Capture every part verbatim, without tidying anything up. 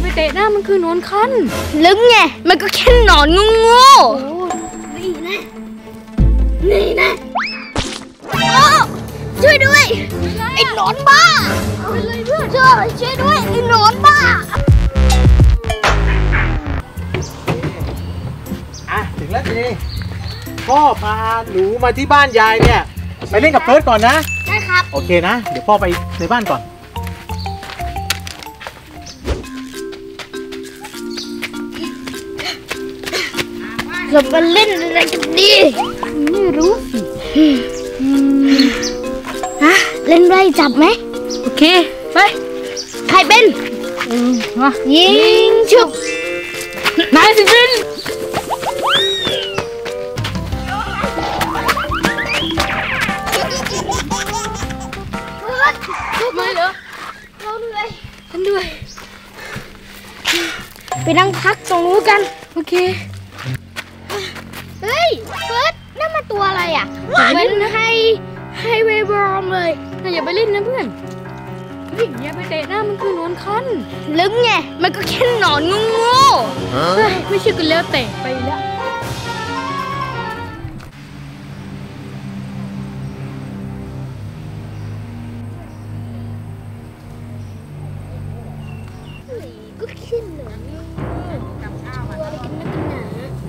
เตะหน้ามันคือหนอนคันลึกไงมันก็แค่หนอนงูงูนี่นะนี่นะช่วยด้วยไอ้หนอนบ้าช่วยช่วยด้วยไอ้หนอนบ้าอ่ะถึงแล้วจีพ่อพาหนูมาที่บ้านยายเนี่ยไปเล่นกับเฟิร์สก่อนนะใช่ครับโอเคนะเดี๋ยวพ่อไปในบ้านก่อนเราไปเล่นอะไรกันดีไม่รู้สิฮะเล่นไรจับไหมโอเคไปใครเป็นยิงฉุบนายสิเป็นไม่เหรอเราเหนื่อยฉันด้วยไปนั่งพักตรงนู้นกันโอเคเฮ้ยเฟิร์สนั่นมาตัวอะไรอ่ะเป็นไฮไฮเวย์บอมเลยนายอย่าไปเล่นนะเพื่อนเฮ้ยอย่าไปเตะหน้ามันคือหนอนคันลึกไงมันก็แค่หนอนงูงูไม่ใช่กันแล้วเตะไปแล้วก็แค่หนอนงูตัวอะไรกันนักหนา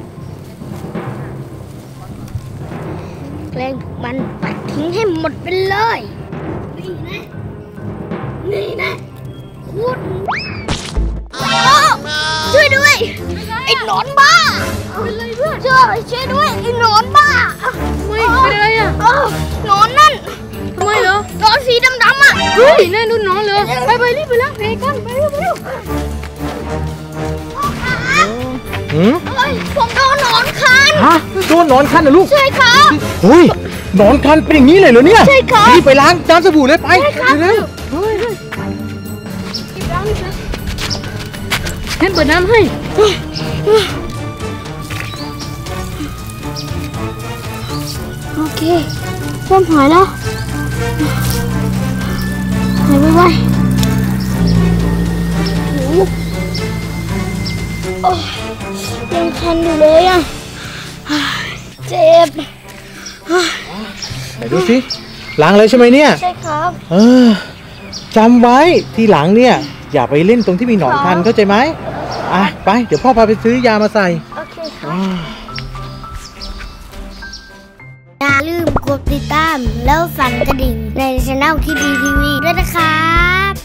แกล้งมันปัดทิ้งให้หมดไปเลยนี่นะนี่นะพูดช่วยด้วยไอ้หนอนบ้าเป็นไรเพื่อนช่วยช่วยด้วยไอ้หนอนบ้าไม่เป็นไรอ่ะหนอนนั่นทำไมเหรอหนอนสีดำๆอ่ะเฮ้ยนั่นดูหนอนเลยไปไปรีบไปแล้วเพกันไปเร็วไปเร็วหืมเฮ้ยผมโดนหนอนคันฮะโดนหนอนคันเหรอลูกใช่ครับเฮ้ยหนอนคันเป็นอย่างนี้เลยเหรอเนี่ยใช่ครับรีบไปล้างน้ำสบู่เลยไปเร็วเฮ้ยเฮ้ยรีบล้างนี่นะฉันเปิดน้ำให้โอเคเริ่มหายแล้วหายไวๆโอ้ยังคันอยู่เลยอ่ะเจ็บไหนดูสิล้างเลยใช่ไหมเนี่ยใช่ครับเออจำไว้ทีหลังเนี่ยอย่าไปเล่นตรงที่มีหนอนคันเข้าใจไหมอ่ะไปเดี๋ยวพ่อพาไปซื้อยามาใส่โอเคครับอย่าลืมกดติดตามแล้วสั่นกระดิ่งในช่องคิดดีทีวีด้วยนะครับ